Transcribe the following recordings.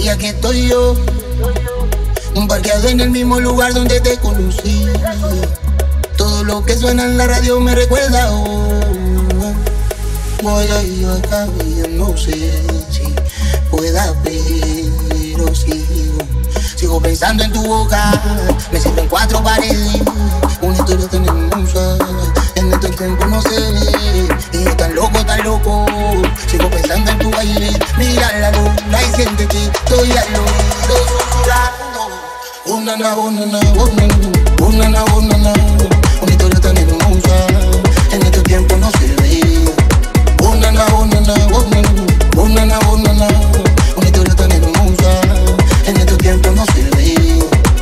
Y aquí estoy yo, parqueado en el mismo lugar donde te conocí. Todo lo que suena en la radio me recuerda. Voy a ir acá y yo no sé si pueda, pero sigo pensando en tu boca. Me sirven 4 paredes, una historia tan hermosa. En este tiempo no sé, y es tan loco. Sigo pensando en tu baile. Mira la luna y siente que estoy al oído susurrando. Una na, una historia tan hermosa. En este tiempo no se ve. Una historia tan hermosa. En este tiempo no se ve.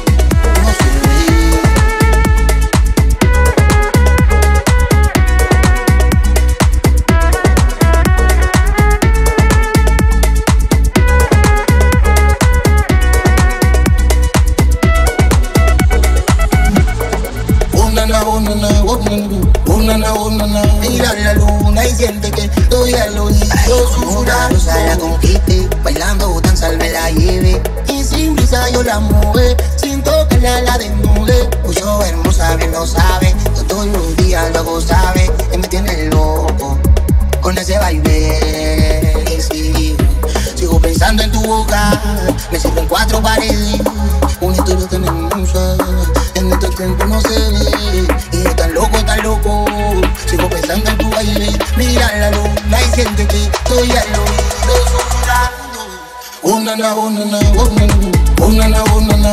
Mira la luna y siente que estoy al oído susurrando. La conquiste, bailando tan salve la lleve. Y sin prisa yo la mueve, sin tocarla la desnude. Pues yo hermosa bien lo sabe, yo todos los días lo hago, sabe. Que me tiene loco con ese baile. Y sigo pensando en tu boca. Me sirven 4 paredes, una historia tan hermosa. En este tiempo no se ve, y es tan loco. Sigo pensando en tu baile. Mira la luna y siente que estoy al oído susurrando. Una na,